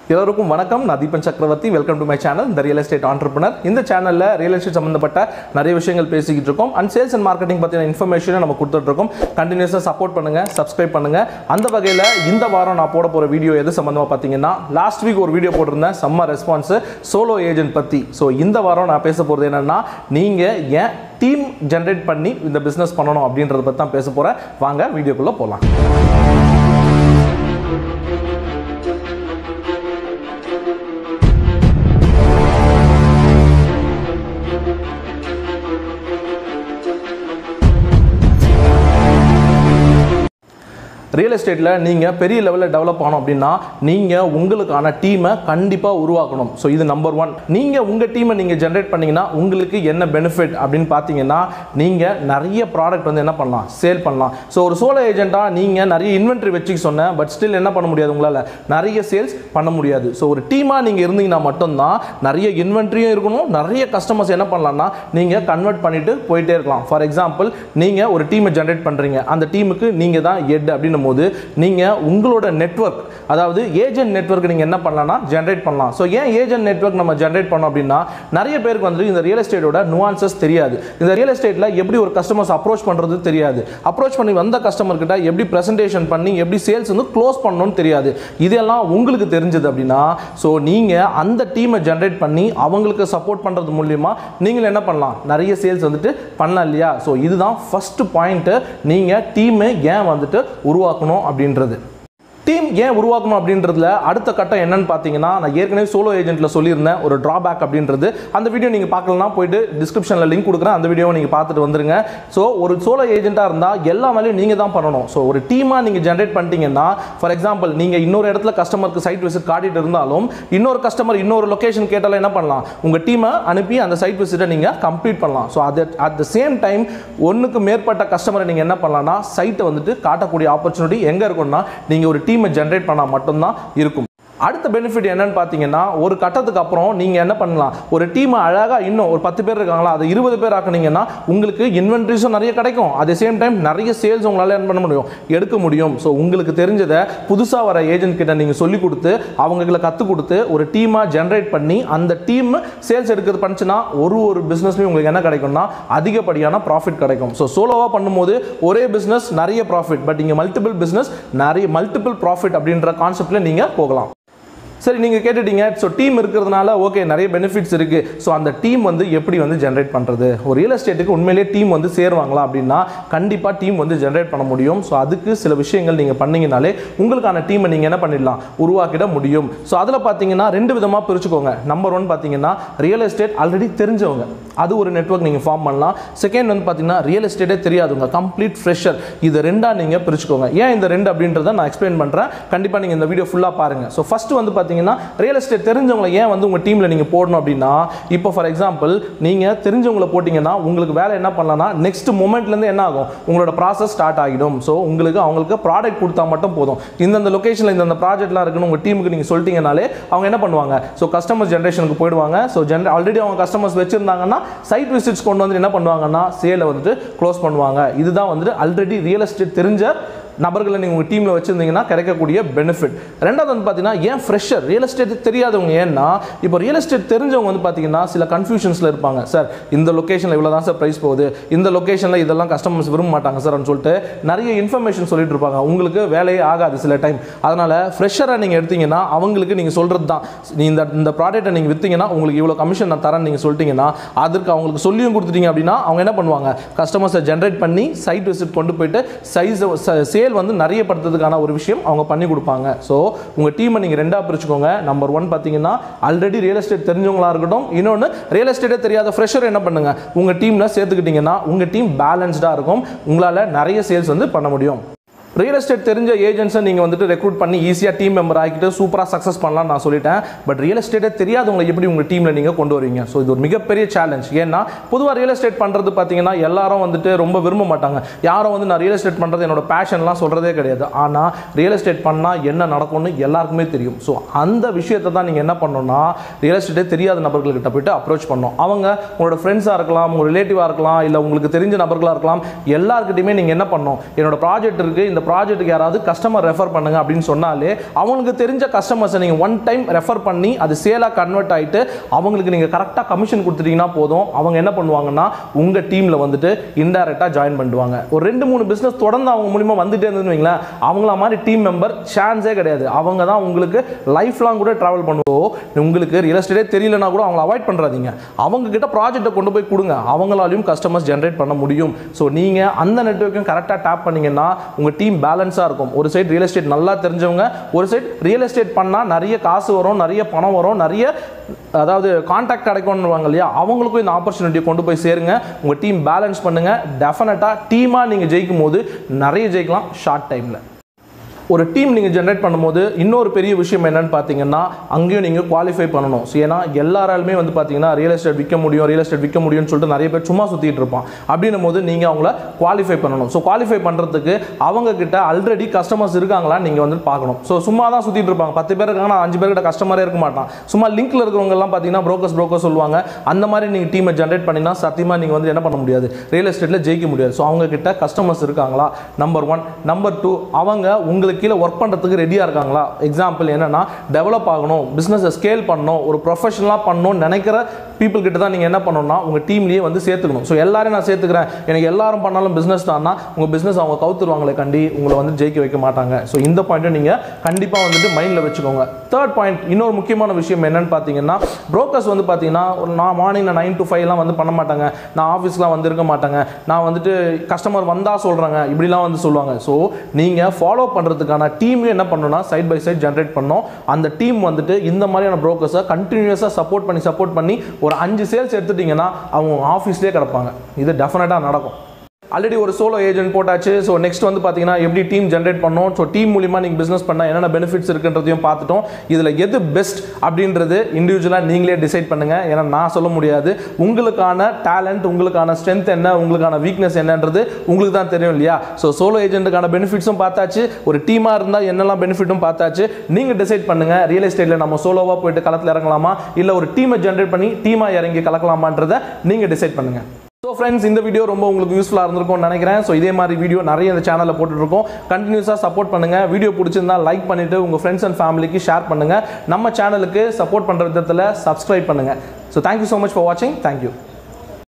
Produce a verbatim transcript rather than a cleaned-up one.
எல்லோருக்கும் வணக்கம். நான் Deepan Chakravarthy. Welcome to my channel the real estate entrepreneur. இந்த சேனலில் ரியல் எஸ்டேட் சம்பந்தப்பட்ட நிறைய விஷயங்கள் பேசிக்கிட்டு இருக்கோம். அண்ட் சேல்ஸ் அண்ட் மார்க்கெட்டிங் பற்றின இன்ஃபர்மேஷனை நம்ம கொடுத்துட்டு இருக்கோம். கண்டினியூஸாக சப்போர்ட் பண்ணுங்க, சப்ஸ்கிரைப் பண்ணுங்க. அந்த வகையில் இந்த வாரம் நான் போட போகிற வீடியோ எது சம்பந்தமாக பார்த்தீங்கன்னா, லாஸ்ட் வீக் ஒரு வீடியோ போட்டிருந்தேன், செம்ம ரெஸ்பான்ஸ் சோலோ ஏஜென்ட் பற்றி. ஸோ இந்த வாரம் நான் பேச போகிறது என்னன்னா, நீங்கள் ஏன் டீம் ஜென்ரேட் பண்ணி இந்த பிஸ்னஸ் பண்ணணும் அப்படின்றத பற்றி தான் பேச போகிறேன். வாங்க வீடியோக்குள்ளே போகலாம். ரியல் எஸ்டேட்டில் நீங்கள் பெரிய லெவலில் டெவலப் ஆகணும் அப்படின்னா நீங்கள் உங்களுக்கான டீமை கண்டிப்பாக உருவாக்கணும். ஸோ இது நம்பர் ஒன். நீங்கள் உங்கள் டீமை நீங்கள் ஜென்ரேட் பண்ணிங்கன்னா உங்களுக்கு என்ன பெனிஃபிட் அப்படின்னு பார்த்தீங்கன்னா, நீங்கள் நிறைய ப்ராடக்ட் வந்து என்ன பண்ணலாம், சேல் பண்ணலாம். ஸோ ஒரு சோலோ ஏஜென்ட்டாக நீங்கள் நிறைய இன்வென்ட்ரி வச்சுக்க சொன்னேன், பட் ஸ்டில் என்ன பண்ண முடியாது, உங்களால் நிறைய சேல்ஸ் பண்ண முடியாது. ஸோ ஒரு டீமாக நீங்கள் இருந்தீங்கன்னா மட்டும்தான் நிறைய இன்வென்ட்ரியும் இருக்கணும், நிறைய கஸ்டமர்ஸ் என்ன பண்ணலாம்னா நீங்கள் கன்வெர்ட் பண்ணிட்டு போயிட்டே இருக்கலாம். ஃபார் எக்ஸாம்பிள், நீங்கள் ஒரு டீமை ஜென்ரேட் பண்ணுறீங்க, அந்த டீமுக்கு நீங்கள் தான் ஹெட் அப்படின்னு போது நீங்க உங்களோட நெட்வொர்க், அதாவது ஏஜென்ட் நெட்வொர்க் நீங்க என்ன பண்ணலாம்னா ஜெனரேட் பண்ணலாம். சோ ஏன் ஏஜென்ட் நெட்வொர்க் நம்ம ஜெனரேட் பண்ணோம் அப்படின்னா, நிறைய பேருக்கு வந்து இந்த ரியல் எஸ்டேட்டோட நுவான்சஸ் தெரியாது. இந்த ரியல் எஸ்டேட்ல எப்படி ஒரு கஸ்டமர்ஸ் அப்ரோச் பண்றது தெரியாது. அப்ரோச் பண்ணி வந்த கஸ்டமர் கிட்ட எப்படி பிரசன்டேஷன் பண்ணி எப்படி சேல்ஸ் வந்து க்ளோஸ் பண்ணணும்னு தெரியாது. இதெல்லாம் உங்களுக்கு தெரிஞ்சது அப்படின்னா, சோ நீங்க அந்த டீமை ஜெனரேட் பண்ணி அவங்களுக்கு சப்போர்ட் பண்றது மூலமா நீங்க என்ன பண்ணலாம், நிறைய சேல்ஸ் வந்துட்டு பண்ணலாம் இல்லையா? சோ இதுதான் ஃபர்ஸ்ட் பாயிண்ட். நீங்க டீமை ஏன் வந்துட்டு உருவாக்கணும் அப்படின்றது. டீம் ஏன் உருவாக்கணும் அப்படின்றதுல அடுத்த கட்டம் என்னன்னு பார்த்தீங்கன்னா, நான் ஏற்கனவே சோலோ ஏஜென்ட்ல சொல்லியிருந்தேன் ஒரு டிராபேக் அப்படின்றது. அந்த வீடியோ நீங்க பார்க்கலனா போயிட்டு டிஸ்கிரிப்ஷன்ல லிங்க் கொடுக்குறேன், அந்த வீடியோவை நீங்க பார்த்துட்டு வந்துருங்க. ஸோ ஒரு சோலோ ஏஜென்ட்டா இருந்தா எல்லா வேலையும் நீங்க தான் பண்ணணும். ஸோ ஒரு டீமா நீங்க ஜென்ரேட் பண்ணிட்டீங்கன்னா, ஃபார் எக்ஸாம்பிள் நீங்க இன்னொரு இடத்துல கஸ்டமருக்கு சைட் விசிட் காட்டிட்டு இருந்தாலும் இன்னொரு கஸ்டமர் இன்னொரு லொகேஷன் கேட்டாலும் என்ன பண்ணலாம், உங்க டீமை அனுப்பி அந்த சைட் விசிட்டை நீங்க கம்ப்ளீட் பண்ணலாம். ஸோ அது அட் த சேம் டைம் ஒன்றுக்கு மேற்பட்ட கஸ்டமரை நீங்க என்ன பண்ணலாம்னா சைட்டை வந்துட்டு காட்டக்கூடிய ஆப்பர்ச்சுனிட்டி எங்க இருக்கும்னா, நீங்க ஒரு டீமை ஜெனரேட் பண்ணா மட்டும்தான் இருக்கும். அடுத்த பெனிஃபிட் என்னன்னு பார்த்தீங்கன்னா, ஒரு கட்டத்துக்கு அப்புறம் நீங்கள் என்ன பண்ணலாம், ஒரு டீமை அழகாக இன்னும் ஒரு பத்து பேர் இருக்காங்களா அதை இருபது பேர் ஆக்குனீங்கன்னா உங்களுக்கு இன்வென்ட்ரிஸும் நிறைய கிடைக்கும். அதே சேம் டைம் நிறைய சேல்ஸ் உங்களால் என்ன பண்ண முடியும், எடுக்க முடியும். ஸோ உங்களுக்கு தெரிஞ்சதை புதுசாக வர ஏஜென்ட் கிட்ட நீங்கள் சொல்லிக் கொடுத்து அவங்களுக்கு கற்றுக் கொடுத்து ஒரு டீமாக ஜென்ரேட் பண்ணி அந்த டீம் சேல்ஸ் எடுக்கிறது பண்ணிச்சுன்னா ஒரு ஒரு பிஸ்னஸ்லையும் உங்களுக்கு என்ன கிடைக்கும்னா அதிகப்படியான ப்ராஃபிட் கிடைக்கும். ஸோ சோலோவாக பண்ணும்போது ஒரே பிஸ்னஸ் நிறைய ப்ராஃபிட், பட் இங்கே மல்டிபிள் பிஸ்னஸ் நிறைய மல்டிபிள் ப்ராஃபிட் அப்படின்ற கான்செப்டில் நீங்கள் போகலாம். சரி, நீங்கள் கேட்டுட்டீங்க, ஸோ டீம் இருக்கிறதுனால ஓகே நிறைய பெனிஃபிட்ஸ் இருக்குது. ஸோ அந்த டீம் வந்து எப்படி வந்து ஜென்ரேட் பண்ணுறது, ஒரு ரியல் எஸ்டேட்டுக்கு உண்மையிலேயே டீம் வந்து சேருவாங்களா அப்படின்னா கண்டிப்பாக டீம் வந்து ஜென்ரேட் பண்ண முடியும். ஸோ அதுக்கு சில விஷயங்கள் நீங்கள் பண்ணீங்கனாலே உங்களுக்கான டீமை நீங்கள் என்ன பண்ணிடலாம், உருவாக்கிட முடியும். ஸோ அதில் பார்த்தீங்கன்னா ரெண்டு விதமாக பிரிச்சுக்கோங்க. நம்பர் ஒன் பார்த்தீங்கன்னா ரியல் எஸ்டேட் ஆல்ரெடி தெரிஞ்சவங்க, அது ஒரு நெட்வொர்க் நீங்கள் ஃபார்ம் பண்ணலாம். செகண்ட் வந்து பார்த்தீங்கன்னா ரியல் எஸ்டேட்டே தெரியாதவங்க, கம்ப்ளீட் ஃப்ரெஷர். இது ரெண்டாக நீங்கள் பிரிச்சுக்கோங்க. ஏன் இந்த ரெண்டு அப்படின்றத நான் எக்ஸ்பிளைன் பண்ணுறேன், கண்டிப்பாக நீங்கள் இந்த வீடியோ ஃபுல்லாக பாருங்கள். ஸோ ஃபர்ஸ்ட் வந்து பார்த்தீங்கன்னா ரியல் எஸ்டேட் தெரிஞ்சவங்களை ஏன் வந்து உங்க டீம்ல நீங்க போடணும் அப்படின்னா, இப்போ ஃபார் எக்ஸாம்பிள் நீங்க தெரிஞ்சவங்களை போட்டீங்கன்னா உங்களுக்கு வேலை என்ன பண்ணலாம்னா நெக்ஸ்ட் மொமெண்ட்ல இருந்து என்ன ஆகும், உங்களோட ப்ராசஸ் ஸ்டார்ட் ஆகிடும். ஸோ உங்களுக்கு அவங்களுக்கு ப்ராடக்ட் கொடுத்தா மட்டும் போதும். இந்த லொகேஷன்ல இந்த ப்ராஜெக்ட்லாம் இருக்குன்னு உங்க டீமுக்கு நீங்க சொல்லிட்டீங்கனாலே அவங்க என்ன பண்ணுவாங்க, ஸோ கஸ்டமர் ஜென்ரேஷனுக்கு போயிடுவாங்க. ஸோ ஜென் ஆல்ரெடி அவங்க கஸ்டமர்ஸ் வச்சிருந்தாங்கன்னா சைட் விசிட்ஸ் கொண்டு வந்து என்ன பண்ணுவாங்கன்னா சேலை வந்துட்டு க்ளோஸ் பண்ணுவாங்க. இதுதான் வந்துட்டு ஆல்ரெடி ரியல் எஸ்டேட் தெரிஞ்ச நபர்களை நீங்கள் உங்கள் டீமில் வச்சுருந்தீங்கன்னா கிடைக்கக்கூடிய பெனிஃபிட். ரெண்டாவது வந்து பார்த்தீங்கன்னா ஏன் ஃப்ரெஷர், ரியல் எஸ்டேட் தெரியாதவங்க. ஏன்னா இப்போ ரியல் எஸ்டேட் தெரிஞ்சவங்க வந்து பார்த்தீங்கன்னா சில கன்ஃபியூஷன்ஸில் இருப்பாங்க. சார் இந்த லொக்கேஷனில் இவ்வளோ தான் சார் ப்ரைஸ் போகுது, இந்த லொக்கேஷனில் இதெல்லாம் கஸ்டமர்ஸ் விரும்ப மாட்டாங்க சார் அப்படின்னு சொல்லிட்டு நிறைய இன்ஃபர்மேஷன் சொல்லிட்டு இருப்பாங்க. உங்களுக்கு வேலையே ஆகாது சில டைம். அதனால் ஃப்ரெஷராக நீங்கள் எடுத்தீங்கன்னா அவங்களுக்கு நீங்கள் சொல்கிறது தான், நீ இந்த இந்த ப்ராடக்ட்டை நீங்கள் விற்றீங்கன்னா உங்களுக்கு இவ்வளோ கமிஷன் நான் தரேன் நீங்கள் சொல்லிட்டீங்கன்னா அதற்கு அவங்களுக்கு சொல்லியும் கொடுத்துட்டீங்க அப்படின்னா அவங்க என்ன பண்ணுவாங்க, கஸ்டமர்ஸை ஜென்ரேட் பண்ணி சைட் விசிட் கொண்டு போயிட்டு சைஸ் சேல் வந்து நிறைய படுத்துறதுக்கான ஒரு விஷயம் அவங்க பண்ணி கொடுப்பாங்க. ஸோ உங்க டீமை நீங்க ரெண்டா பிரிச்சுக்கோங்க. நம்பர் ஒன் பார்த்தீங்கன்னா ஆல்ரெடி ரியல் எஸ்டேட் தெரிஞ்சவங்களா இருக்கட்டும், இன்னொன்று ரியல் எஸ்டேட்டே தெரியாத ஃப்ரெஷர் என்ன பண்ணுங்க உங்க டீம்ல சேர்த்துக்கிட்டீங்கன்னா உங்க டீம் பேலன்ஸ்டா இருக்கும், உங்களால நிறைய சேல்ஸ் வந்து பண்ண முடியும். ரியல் எஸ்டேட் தெரிஞ்ச ஏஜென்ட்ஸை நீங்கள் வந்துட்டு ரெக்ரூட் பண்ணி ஈஸியாக டீம் மெம்பர் ஆகிட்டு சூப்பராக சக்ஸஸ் பண்ணலாம் நான் சொல்லிட்டேன். பட் ரியல் எஸ்டேட்டே தெரியாதவங்களை எப்படி உங்கள் டீமில் நீங்கள் கொண்டு வருவீங்க? ஸோ இது ஒரு மிகப்பெரிய சேலஞ்ச். ஏன்னா பொதுவாக ரியல் எஸ்டேட் பண்ணுறது பார்த்தீங்கன்னா எல்லாரும் வந்துட்டு ரொம்ப விரும்ப மாட்டாங்க. யாரும் வந்து நான் ரியல் எஸ்டேட் பண்ணுறது என்னோட பேஷன்லாம் சொல்கிறதே கிடையாது. ஆனால் ரியல் எஸ்டேட் பண்ணால் என்ன நடக்கும்னு எல்லாருக்குமே தெரியும். ஸோ அந்த விஷயத்தை தான் நீங்கள் என்ன பண்ணணும்னா ரியல் எஸ்டேட்டே தெரியாத நபர்கள்கிட்ட போய்ட்டு அப்ரோச் பண்ணணும். அவங்க உங்களோட ஃப்ரெண்ட்ஸாக இருக்கலாம், உங்கள் ரிலேட்டிவாக இருக்கலாம், இல்லை உங்களுக்கு தெரிஞ்ச நபர்களாக இருக்கலாம், எல்லாருக்கிட்டையுமே நீங்கள் என்ன பண்ணணும், என்னோட ப்ராஜெக்ட் இருக்குது, இந்த இந்த ப்ராஜெக்ட்டுக்கு யாராவது கஸ்டமர் ரெஃபர் பண்ணுங்க அப்படின்னு சொன்னாலே அவங்களுக்கு தெரிஞ்ச கஸ்டமர்ஸை நீங்கள் ஒன் டைம் ரெஃபர் பண்ணி அது சேலாக கன்வெர்ட் ஆகிட்டு அவங்களுக்கு நீங்கள் கரெக்டாக கமிஷன் கொடுத்துட்டீங்கன்னா போதும். அவங்க என்ன பண்ணுவாங்கன்னா உங்கள் டீமில் வந்துட்டு இன்டைரக்டாக ஜாயின் பண்ணுவாங்க. ஒரு ரெண்டு மூணு பிஸ்னஸ் தொடர்ந்து அவங்க மூலிமா வந்துட்டே இருந்துன்னு வைங்களேன், அவங்கள மாதிரி டீம் மெம்பர் சான்ஸே கிடையாது. அவங்க தான் உங்களுக்கு லைஃப் லாங் கூட ட்ராவல் பண்ணுவோம். உங்களுக்கு ரியல் எஸ்டேட்டே தெரியலனா கூட அவங்கள அவாய்ட் பண்ணுறாதீங்க. அவங்க கிட்ட ப்ராஜெக்ட்டை கொண்டு போய் கொடுங்க, அவங்களாலையும் கஸ்டமர்ஸ் ஜென்ரேட் பண்ண முடியும். ஸோ நீங்கள் அந்த நெட்வொர்க்கையும் கரெக்டாக டேப் பண்ணீங்கன்னா உங்கள் டீம் பேலன்ஸாக இருக்கும். ஒரு சைடு ரியல் எஸ்டேட் நல்லா தெரிஞ்சவங்க, ஒரு சைடு ரியல் எஸ்டேட் பண்ணால் நிறைய காசு வரும், நிறைய பணம் வரும், நிறைய அதாவது கான்டாக்ட் கிடைக்கும்னுவாங்க இல்லையா, அவங்களுக்கும் இந்த ஆப்பர்ச்சுனிட்டியை கொண்டு போய் சேருங்க. உங்கள் டீம் பேலன்ஸ் பண்ணுங்கள். டெஃபினட்டாக டீமாக நீங்கள் ஜெயிக்கும் போது நிறைய ஜெயிக்கலாம் ஷார்ட் டைமில். ஒரு டீம் நீங்கள் ஜென்ரேட் பண்ணும்போது இன்னொரு பெரிய விஷயம் என்னன்னு பார்த்தீங்கன்னா அங்கேயும் நீங்கள் குவாலிஃபை பண்ணணும். ஸோ ஏன்னா எல்லாராலுமே வந்து பார்த்தீங்கன்னா ரியல் எஸ்டேட் விற்க முடியும் ரியல் எஸ்டேட் விற்க முடியும்னு சொல்லிட்டு நிறைய பேர் சும்மா சுற்றிட்டு இருப்பான். அப்படின்னும் போது நீங்கள் அவங்கள குவாலிஃபை பண்ணணும். ஸோ குவாலிஃபை பண்ணுறதுக்கு அவங்க கிட்ட ஆல்ரெடி கஸ்டமர்ஸ் இருக்காங்களா நீங்கள் வந்து பார்க்கணும். ஸோ சும்மா தான் சுற்றிட்டு இருப்பாங்க, பத்து பேர் இருக்காங்கன்னா அஞ்சு பேர்கிட்ட கஸ்டமரே இருக்க மாட்டான். சும்மா லிங்க்ல இருக்கிறவங்கலாம் பார்த்தீங்கன்னா ப்ரோக்கர்ஸ் ப்ரோக்கர் சொல்லுவாங்க. அந்த மாதிரி நீங்கள் டீமை ஜென்ரேட் பண்ணினா சத்தியமாக நீங்கள் வந்து என்ன பண்ண முடியாது, ரியல் எஸ்டேட்டில் ஜெயிக்க முடியாது. ஸோ அவங்க கிட்ட கஸ்டமர்ஸ் இருக்காங்களா நம்பர் ஒன். நம்பர் டூ, அவங்க உங்களுக்கு கீழே ஒர்க் பண்ணுறதுக்கு ரெடியாக இருக்காங்களா. எக்ஸாம்பிள் என்னன்னா டெவலப் ஆகணும், பிஸ்னஸை ஸ்கேல் பண்ணணும், ஒரு ப்ரொஃபஷனலாக பண்ணணும்னு நினைக்கிற பீப்புள் கிட்ட தான் நீங்கள் என்ன பண்ணணும்னா உங்கள் டீம்லேயே வந்து சேர்த்துக்கணும். ஸோ எல்லாரும் நான் சேர்த்துக்கிறேன், எனக்கு எல்லாரும் பண்ணாலும் பிஸ்னஸ் தான்னா உங்கள் பிஸ்னஸ் அவங்க கவுத்துருவாங்களே கண்டி உங்களை வந்து ஜெயிக்க வைக்க மாட்டாங்க. ஸோ இந்த பாயிண்ட்டை நீங்கள் கண்டிப்பாக வந்துட்டு மைண்டில் வச்சுக்கோங்க. தேர்ட் பாயிண்ட், இன்னொரு முக்கியமான விஷயம் என்னன்னு பார்த்தீங்கன்னா ப்ரோக்கர்ஸ் வந்து பார்த்தீங்கன்னா ஒரு நான் மார்னிங் நைன் டு ஃபைவ்லாம் வந்து பண்ண மாட்டாங்க, நான் ஆஃபீஸ்லாம் வந்து இருக்க மாட்டாங்க, நான் வந்துட்டு கஸ்டமர் வந்தால் சொல்கிறாங்க இப்படிலாம் வந்து சொல்லுவாங்க. ஸோ நீங்கள் ஃபாலோ பண்ணுறதுக்கான டீம் என்ன பண்ணணும்னா சைட் பை சைட் ஜென்ரேட் பண்ணோம். அந்த டீம் வந்துட்டு இந்த மாதிரியான ப்ரோக்கர்ஸை கண்டினியூஸாக சப்போர்ட் பண்ணி சப்போர்ட் பண்ணி ஒரு அஞ்சு சேல்ஸ் எடுத்துட்டீங்கன்னா அவங்க ஆஃபீஸ்லேயே கிடப்பாங்க. இது டெஃபினட்டாக நடக்கும். ஆல்ரெடி ஒரு சோலோ ஏஜென்ட் போட்டாச்சு. ஸோ நெக்ஸ்ட் வந்து பார்த்தீங்கன்னா எப்படி டீம் ஜென்ரேட் பண்ணோம், ஸோ டீம் மூலிமா நீங்கள் பிஸ்னஸ் பண்ணால் என்னென்ன பெனிஃபிட்ஸ் இருக்குன்றதையும் பார்த்துட்டோம். இதில் எது பெஸ்ட் அப்படின்றது இண்டிவிஜுவலாக நீங்களே டிசைட் பண்ணுங்கள். ஏன்னா நான் சொல்ல முடியாது. உங்களுக்கான டேலண்ட், உங்களுக்கான ஸ்ட்ரென்த் என்ன, உங்களுக்கான வீக்னஸ் என்னன்றது உங்களுக்கு தான் தெரியும் இல்லையா. ஸோ சோலோ ஏஜென்ட்டுக்கான பெனிஃபிட்ஸும் பார்த்தாச்சு, ஒரு டீமாக இருந்தால் என்னெல்லாம் பெனிஃபிட்டும் பார்த்தாச்சு. நீங்கள் டிசைட் பண்ணுங்கள், ரியல் எஸ்டேட்டில் நம்ம சோலோவாக போயிட்டு களத்தில் இறங்கலாமா இல்லை ஒரு டீமை ஜென்ரேட் பண்ணி டீமாக இறங்கி கலக்கலாமான்றதை நீங்கள் டிசைட் பண்ணுங்கள். ஸோ ஃப்ரெண்ட்ஸ், இந்த வீடியோ ரொம்ப உங்களுக்கு யூஸ்ஃபுல்லாக இருந்திருக்கும்னு நினைக்கிறேன். ஸோ இதே மாதிரி வீடியோ நிறைய இந்த சேனலில் போட்டுருக்கோம். கண்டினியூஸாக சப்போர்ட் பண்ணுங்கள். வீடியோ பிடிச்சிருந்தா லைக் பண்ணிவிட்டு உங்கள் ஃப்ரெண்ட்ஸ் அண்ட் ஃபேமிலிக்கு ஷேர் பண்ணுங்கள். நம்ம சேனலுக்கு சப்போர்ட் பண்ணுற விதத்தில் சப்ஸ்கிரைப் பண்ணுங்கள். So thank you so much for வாட்சிங். தேங்க்யூ.